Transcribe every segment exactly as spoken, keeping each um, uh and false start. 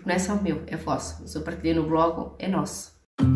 porque não é só meu, é vosso. Se eu partilhei no blog, é nosso.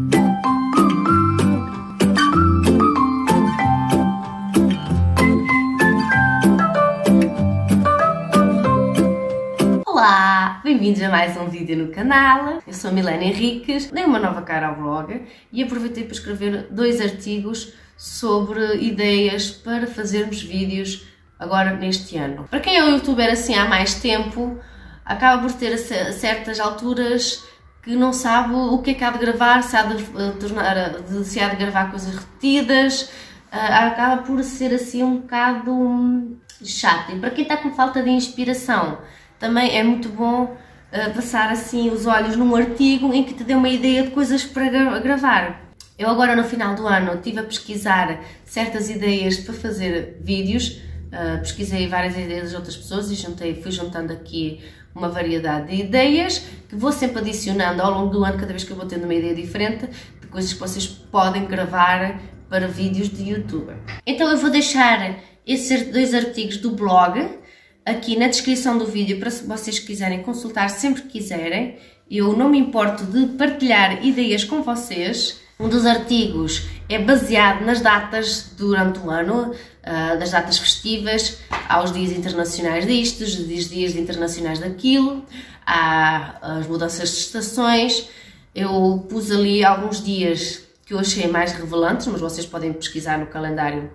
Olá, bem-vindos a mais um vídeo no canal. Eu sou a Milena Henriques, dei uma nova cara ao blog e aproveitei para escrever dois artigos sobre ideias para fazermos vídeos agora neste ano. Para quem é um youtuber assim há mais tempo, acaba por ter a certas alturas que não sabe o que é que há de gravar, se há de, tornar, se há de gravar coisas repetidas, acaba por ser assim um bocado chato. E para quem está com falta de inspiração, também é muito bom uh, passar assim os olhos num artigo em que te dê uma ideia de coisas para gra gravar. Eu agora no final do ano estive a pesquisar certas ideias para fazer vídeos, uh, pesquisei várias ideias de outras pessoas e juntei, fui juntando aqui uma variedade de ideias que vou sempre adicionando ao longo do ano, cada vez que eu vou tendo uma ideia diferente, de coisas que vocês podem gravar para vídeos de YouTube. Então eu vou deixar esses dois artigos do blog aqui na descrição do vídeo para se vocês quiserem consultar sempre que quiserem. Eu não me importo de partilhar ideias com vocês. Um dos artigos é baseado nas datas durante o ano, das datas festivas, aos dias internacionais disto, os dias internacionais daquilo, às mudanças de estações. Eu pus ali alguns dias que eu achei mais relevantes, mas vocês podem pesquisar no calendário.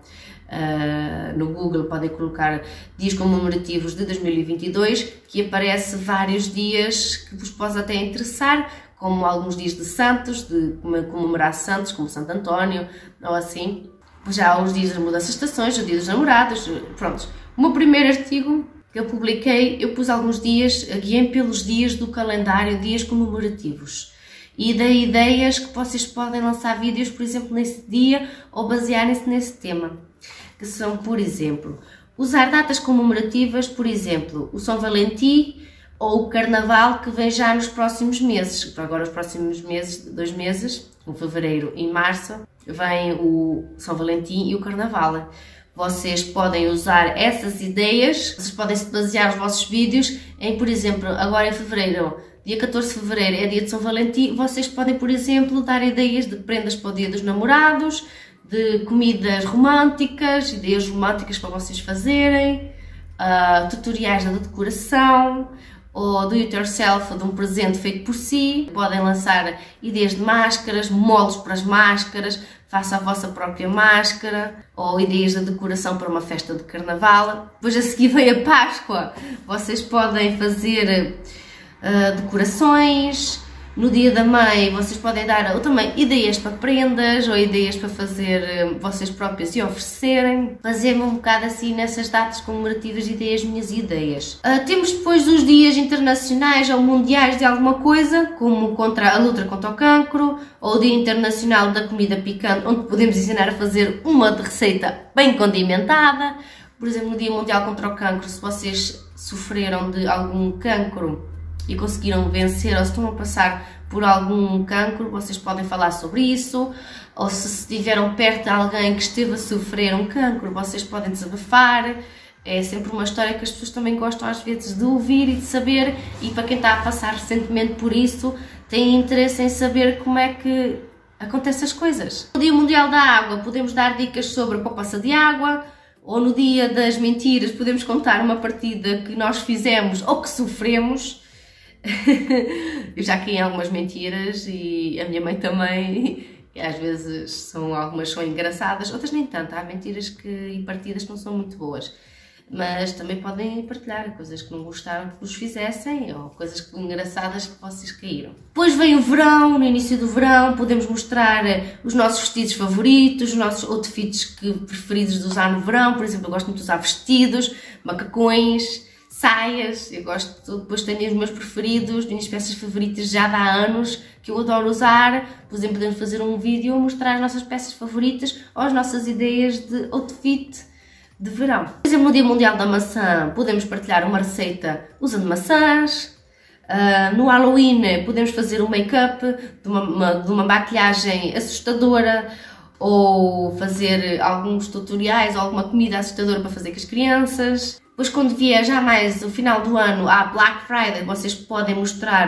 Uh, no Google podem colocar dias comemorativos de dois mil e vinte e dois, que aparece vários dias que vos pode até interessar, como alguns dias de santos, de comemorar santos, como Santo António, ou assim. Já há os dias das mudanças de estações, o dia dos namorados, pronto. O meu primeiro artigo que eu publiquei, eu pus alguns dias, guiei pelos dias do calendário, dias comemorativos. E dei ideias que vocês podem lançar vídeos, por exemplo, nesse dia, ou basearem-se nesse tema. Que são, por exemplo, usar datas comemorativas, por exemplo, o São Valentim ou o Carnaval, que vem já nos próximos meses. Para agora, os próximos meses, dois meses, em fevereiro e março, vem o São Valentim e o Carnaval. Vocês podem usar essas ideias, vocês podem se basear os vossos vídeos em, por exemplo, agora em fevereiro, dia catorze de fevereiro é dia de São Valentim, vocês podem, por exemplo, dar ideias de prendas para o dia dos namorados, de comidas românticas, ideias românticas para vocês fazerem, uh, tutoriais da decoração, ou do it yourself, de um presente feito por si. Podem lançar ideias de máscaras, moldes para as máscaras, faça a vossa própria máscara, ou ideias de decoração para uma festa de carnaval. Depois a seguir vem a Páscoa, vocês podem fazer uh, decorações. No dia da mãe, vocês podem dar ou também ideias para prendas ou ideias para fazer vocês próprias e oferecerem. Fazer-me um bocado assim nessas datas comemorativas, ideias, minhas ideias. Uh, temos depois os dias internacionais ou mundiais de alguma coisa, como contra a luta contra o cancro, ou o Dia Internacional da Comida Picante, onde podemos ensinar a fazer uma receita bem condimentada. Por exemplo, no Dia Mundial contra o Cancro, se vocês sofreram de algum cancro e conseguiram vencer, ou se estão a passar por algum cancro, vocês podem falar sobre isso, ou se estiveram perto de alguém que esteve a sofrer um cancro, vocês podem desabafar. É sempre uma história que as pessoas também gostam às vezes de ouvir e de saber, e para quem está a passar recentemente por isso, tem interesse em saber como é que acontecem as coisas. No Dia Mundial da Água podemos dar dicas sobre a poupança de água, ou no Dia das Mentiras podemos contar uma partida que nós fizemos ou que sofremos. Eu já caí em algumas mentiras e a minha mãe também, e às vezes são, algumas são engraçadas, outras nem tanto. Há mentiras que, e partidas que não são muito boas, mas também podem partilhar coisas que não gostaram que vos fizessem ou coisas engraçadas que vocês caíram. Depois vem o verão, no início do verão podemos mostrar os nossos vestidos favoritos, os nossos outfits que, preferidos de usar no verão. Por exemplo, eu gosto muito de usar vestidos, macacões, saias. Eu gosto, depois tenho os meus preferidos, minhas peças favoritas já de há anos, que eu adoro usar. Por exemplo, podemos fazer um vídeo a mostrar as nossas peças favoritas ou as nossas ideias de outfit de verão. Por exemplo, no Dia Mundial da Maçã, podemos partilhar uma receita usando maçãs. Uh, no Halloween, podemos fazer um make-up de uma, uma, de uma maquilhagem assustadora, ou fazer alguns tutoriais ou alguma comida assustadora para fazer com as crianças. Depois, quando vier já mais o final do ano, à Black Friday, vocês podem mostrar o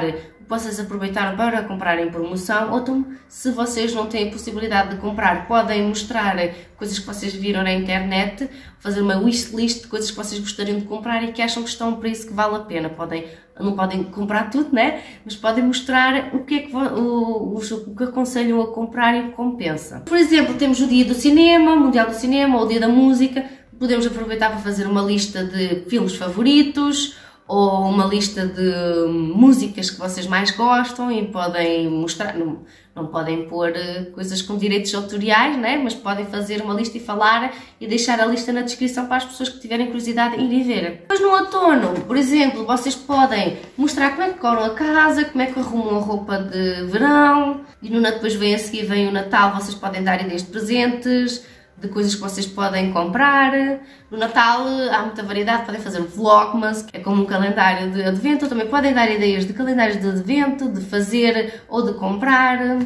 vocês aproveitaram para comprar em promoção, ou então, se vocês não têm a possibilidade de comprar, podem mostrar coisas que vocês viram na internet, fazer uma wishlist de coisas que vocês gostariam de comprar e que acham que estão a um preço que vale a pena. Podem, não podem comprar tudo, né? Mas podem mostrar o que é que, o, o que aconselham a comprar e o que compensa. Por exemplo, temos o dia do cinema, o Mundial do Cinema, ou o dia da música. Podemos aproveitar para fazer uma lista de filmes favoritos, ou uma lista de músicas que vocês mais gostam e podem mostrar, não, não podem pôr coisas com direitos autoriais, né? Mas podem fazer uma lista e falar e deixar a lista na descrição para as pessoas que tiverem curiosidade em irem ver. Depois no outono, por exemplo, vocês podem mostrar como é que decoram a casa, como é que arrumam a roupa de verão, e no, depois vem a seguir vem o Natal, vocês podem dar ideias de presentes, de coisas que vocês podem comprar. No Natal há muita variedade, podem fazer um vlogmas, que é como um calendário de advento, também podem dar ideias de calendários de advento, de fazer ou de comprar.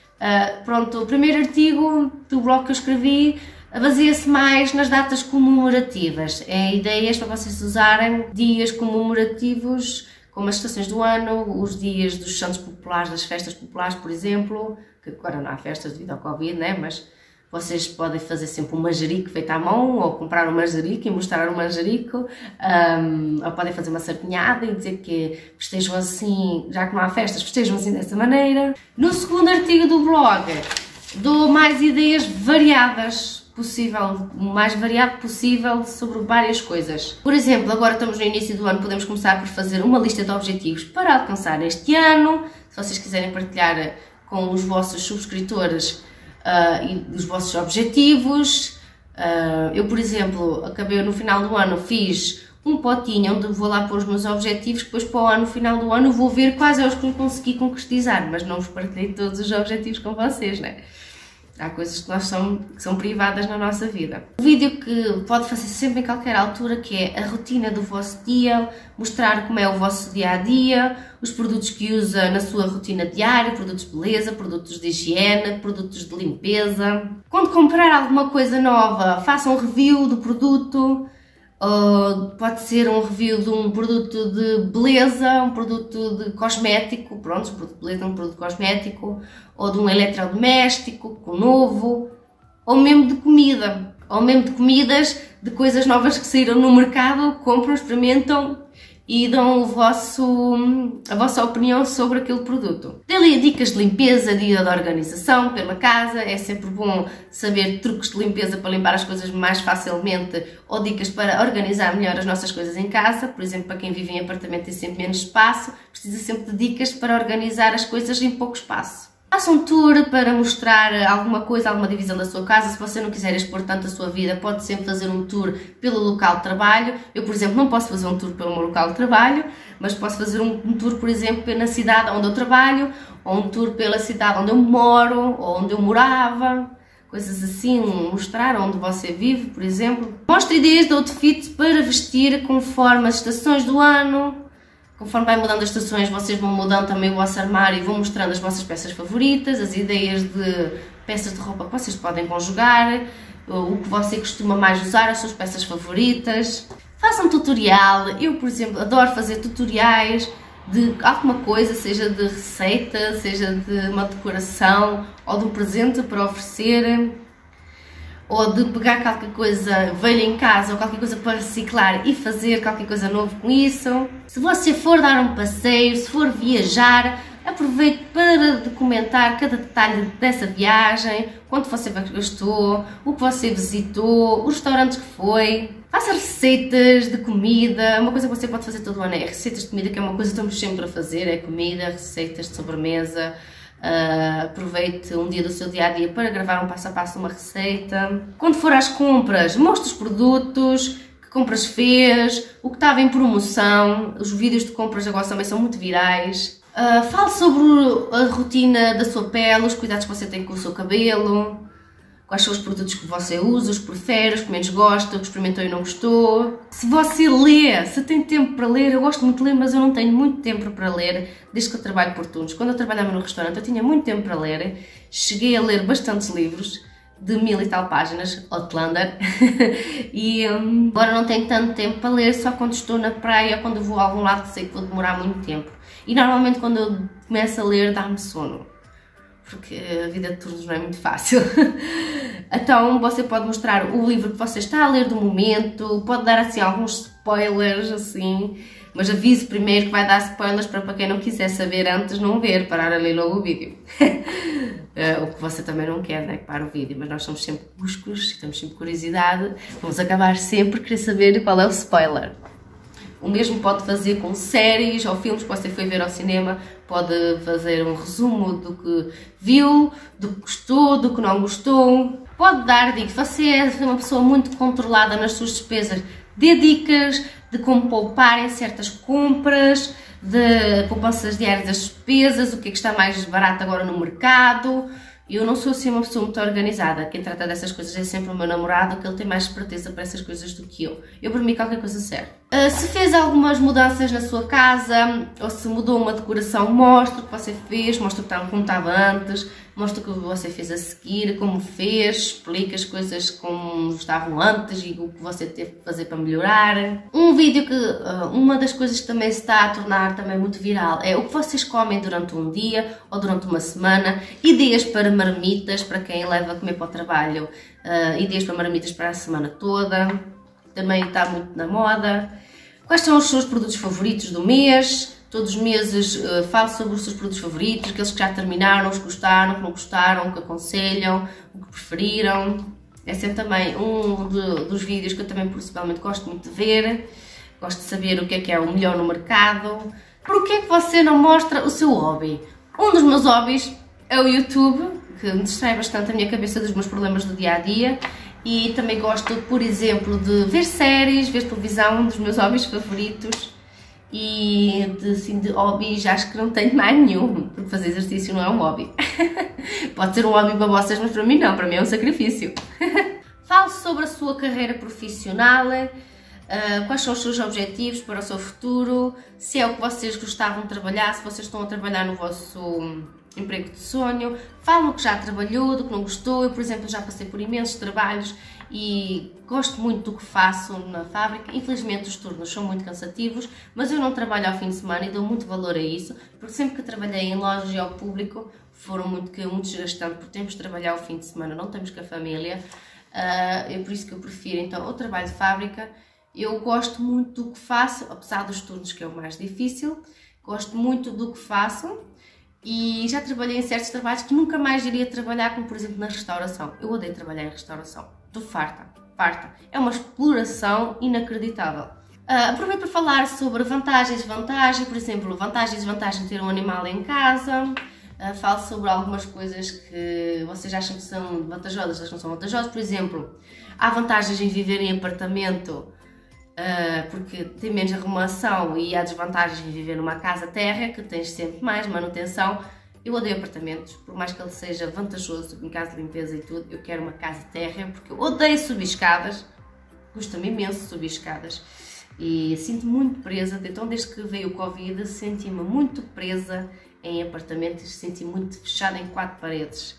Uh, pronto, o primeiro artigo do blog que eu escrevi baseia-se mais nas datas comemorativas, é ideias para vocês usarem dias comemorativos, como as estações do ano, os dias dos santos populares, das festas populares, por exemplo, que agora não há festas devido ao Covid, né? Mas vocês podem fazer sempre um manjerico feito à mão, ou comprar um manjerico e mostrar um manjerico, um, ou podem fazer uma sardinhada e dizer que festejam assim, já que não há festas, festejam assim dessa maneira. No segundo artigo do blog, dou mais ideias variadas possível, o mais variado possível sobre várias coisas. Por exemplo, agora estamos no início do ano, podemos começar por fazer uma lista de objetivos para alcançar este ano. Se vocês quiserem partilhar com os vossos subscritores Uh, e dos vossos objetivos. Uh, eu, por exemplo, acabei no final do ano, fiz um potinho onde vou lá pôr os meus objetivos, depois para o ano, no final do ano, vou ver quais é os que eu consegui concretizar, mas não vos partilhei todos os objetivos com vocês, né? Há coisas que, nós são, que são privadas na nossa vida. Um vídeo que pode fazer sempre em qualquer altura, que é a rotina do vosso dia, mostrar como é o vosso dia-a-dia, os produtos que usa na sua rotina diária, produtos de beleza, produtos de higiene, produtos de limpeza. Quando comprar alguma coisa nova, façam um review do produto. Uh, pode ser um review de um produto de beleza, um produto de cosmético, pronto, um produto de beleza, um produto cosmético, ou de um eletrodoméstico, com novo, ou mesmo de comida, ou mesmo de comidas, de coisas novas que saíram no mercado, compram, experimentam e dão o vosso, a vossa opinião sobre aquele produto. Dê-lhe dicas de limpeza, dia de organização pela casa, é sempre bom saber truques de limpeza para limpar as coisas mais facilmente ou dicas para organizar melhor as nossas coisas em casa. Por exemplo, para quem vive em apartamento e tem sempre menos espaço, precisa sempre de dicas para organizar as coisas em pouco espaço. Faça um tour para mostrar alguma coisa, alguma divisão da sua casa. Se você não quiser expor tanto a sua vida, pode sempre fazer um tour pelo local de trabalho. Eu, por exemplo, não posso fazer um tour pelo meu local de trabalho, mas posso fazer um, um tour, por exemplo, na cidade onde eu trabalho, ou um tour pela cidade onde eu moro, ou onde eu morava. Coisas assim, mostrar onde você vive, por exemplo. Mostre ideias de outfit para vestir conforme as estações do ano. Conforme vai mudando as estações, vocês vão mudando também o vosso armário e vão mostrando as vossas peças favoritas, as ideias de peças de roupa que vocês podem conjugar, o que você costuma mais usar, as suas peças favoritas. Façam um tutorial. Eu, por exemplo, adoro fazer tutoriais de alguma coisa, seja de receita, seja de uma decoração ou de um presente para oferecer, ou de pegar qualquer coisa velha em casa ou qualquer coisa para reciclar e fazer qualquer coisa novo com isso. Se você for dar um passeio, se for viajar, aproveite para documentar cada detalhe dessa viagem, quanto você gastou, o que você visitou, os restaurantes que foi. Faça receitas de comida. Uma coisa que você pode fazer todo o ano é receitas de comida, que é uma coisa que estamos sempre a fazer, é comida, receitas de sobremesa. Uh, aproveite um dia do seu dia-a-dia para gravar um passo a passo uma receita. Quando for às compras, mostre os produtos, que compras fez, o que estava em promoção. Os vídeos de compras agora também são muito virais. Uh, fale sobre a rotina da sua pele, os cuidados que você tem com o seu cabelo, quais são os produtos que você usa, os prefere, os que menos gosta, o que experimentou e não gostou. Se você lê, se tem tempo para ler, eu gosto muito de ler, mas eu não tenho muito tempo para ler, desde que eu trabalho por turnos. Quando eu trabalhava no restaurante, eu tinha muito tempo para ler, cheguei a ler bastantes livros, de mil e tal páginas, Outlander, e um, agora não tenho tanto tempo para ler, só quando estou na praia ou quando vou a algum lado que sei que vou demorar muito tempo. e normalmente quando eu começo a ler dá-me sono, porque a vida de turnos não é muito fácil. Então você pode mostrar o livro que você está a ler do momento, pode dar assim alguns spoilers assim, mas avise primeiro que vai dar spoilers para, para quem não quiser saber antes não ver, parar a ler logo o vídeo. Uh, o que você também não quer, né? Que para o vídeo, mas nós somos sempre cuscos, temos sempre curiosidade, vamos acabar sempre querer saber qual é o spoiler. O mesmo pode fazer com séries ou filmes que você foi ver ao cinema, pode fazer um resumo do que viu, do que gostou, do que não gostou. Pode dar dicas, você é uma pessoa muito controlada nas suas despesas, dê dicas de como poupar em certas compras, de poupanças diárias das despesas, o que é que está mais barato agora no mercado. Eu não sou assim uma pessoa muito organizada, quem trata dessas coisas é sempre o meu namorado, que ele tem mais esperteza para essas coisas do que eu. Eu, para mim, qualquer coisa serve. Uh, se fez algumas mudanças na sua casa, ou se mudou uma decoração, mostra o que você fez, mostra como estava antes, mostra o que você fez a seguir, como fez, explica as coisas como estavam antes e o que você teve que fazer para melhorar. Um vídeo que, uh, uma das coisas que também se está a tornar também muito viral é o que vocês comem durante um dia ou durante uma semana, ideias para marmitas, para quem leva a comer para o trabalho, uh, ideias para marmitas para a semana toda, também está muito na moda. Quais são os seus produtos favoritos do mês? Todos os meses uh, falo sobre os seus produtos favoritos, aqueles que já terminaram, os que gostaram, que não gostaram, o que aconselham, o que preferiram. É sempre também um de, dos vídeos que eu também principalmente gosto muito de ver. Gosto de saber o que é que é o melhor no mercado. Por que é que você não mostra o seu hobby? Um dos meus hobbies é o YouTube, que me distrai bastante a minha cabeça dos meus problemas do dia a dia. E também gosto, por exemplo, de ver séries, ver televisão, um dos meus hobbies favoritos. E de, assim, de hobbies acho que não tenho mais nenhum, porque fazer exercício não é um hobby. Pode ser um hobby para vocês, mas para mim não, para mim é um sacrifício. Fale sobre a sua carreira profissional, uh, quais são os seus objetivos para o seu futuro, se é o que vocês gostavam de trabalhar, se vocês estão a trabalhar no vosso emprego de sonho. Fale no que já trabalhou, do que não gostou. Eu, por exemplo, já passei por imensos trabalhos e gosto muito do que faço na fábrica. Infelizmente os turnos são muito cansativos, mas eu não trabalho ao fim de semana e dou muito valor a isso, porque sempre que trabalhei em lojas e ao público foram muito, muito desgastante, porque temos de trabalhar ao fim de semana, não temos com a família. Uh, é por isso que eu prefiro então o trabalho de fábrica. Eu gosto muito do que faço, apesar dos turnos que é o mais difícil, gosto muito do que faço. E já trabalhei em certos trabalhos que nunca mais iria trabalhar, como por exemplo na restauração. Eu odeio trabalhar em restauração, estou farta, farta. É uma exploração inacreditável. Uh, aproveito para falar sobre vantagens e desvantagens, por exemplo, vantagens e desvantagens de ter um animal em casa. Uh, falo sobre algumas coisas que vocês acham que são vantajosas, mas não são vantajosas. Por exemplo, há vantagens em viver em apartamento, Uh, porque tem menos arrumação, e há desvantagens em viver numa casa térrea, que tens sempre mais manutenção. Eu odeio apartamentos, por mais que ele seja vantajoso em casa de limpeza e tudo, eu quero uma casa térrea, porque eu odeio subir escadas, custa-me imenso subir escadas, e sinto-me muito presa. Então desde que veio o Covid senti-me muito presa em apartamentos, senti-me muito fechada em quatro paredes.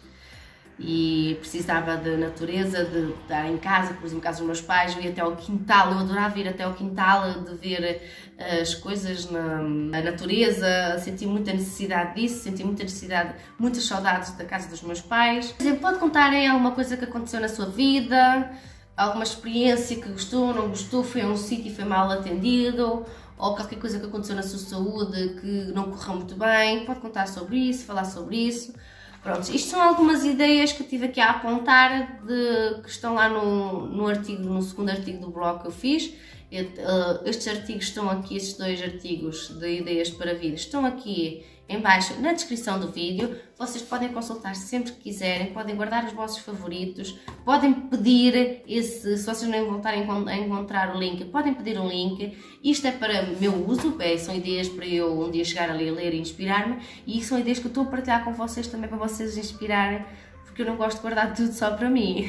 E precisava de natureza, de estar em casa, por exemplo, em casa dos meus pais, eu ia até ao quintal, eu adorava ir até ao quintal, de ver as coisas na, na natureza, senti muita necessidade disso, senti muita necessidade, muitas saudades da casa dos meus pais. Por exemplo, pode contarem alguma coisa que aconteceu na sua vida, alguma experiência que gostou, não gostou, foi a um sítio e foi mal atendido, ou qualquer coisa que aconteceu na sua saúde que não correu muito bem, pode contar sobre isso, falar sobre isso. Pronto, isto são algumas ideias que eu tive aqui a apontar, de, que estão lá no, no artigo, no segundo artigo do blog que eu fiz. Eu, uh, estes artigos estão aqui, estes dois artigos de ideias para vida, estão aqui em baixo na descrição do vídeo. Vocês podem consultar sempre que quiserem, podem guardar os vossos favoritos, podem pedir esse, se vocês não voltarem a encontrar o link, podem pedir um link. Isto é para meu uso, é, são ideias para eu um dia chegar ali a ler e inspirar-me, e são ideias que eu estou a partilhar com vocês também para vocês inspirarem, porque eu não gosto de guardar tudo só para mim.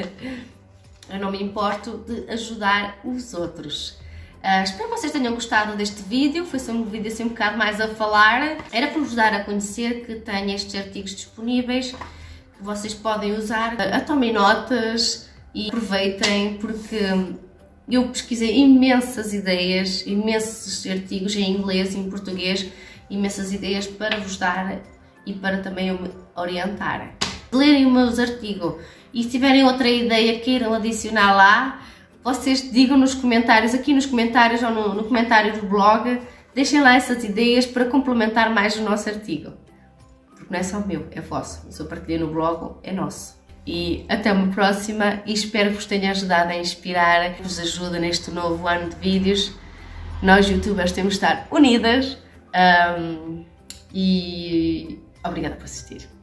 Eu não me importo de ajudar os outros. Uh, espero que vocês tenham gostado deste vídeo, foi só um vídeo assim um bocado mais a falar. Era para vos dar a conhecer que tenho estes artigos disponíveis, que vocês podem usar. Uh, tomem notas e aproveitem, porque eu pesquisei imensas ideias, imensos artigos em inglês e em português, imensas ideias para vos dar e para também me orientar. Lerem os meus artigos e se tiverem outra ideia queiram adicionar lá, vocês digam nos comentários, aqui nos comentários ou no, no comentário do blog, deixem lá essas ideias para complementar mais o nosso artigo. Porque não é só meu, é vosso. Se eu partilhei no blog, é nosso. E até uma próxima e espero que vos tenha ajudado a inspirar, que vos ajude neste novo ano de vídeos. Nós, youtubers, temos de estar unidas um, e obrigada por assistir.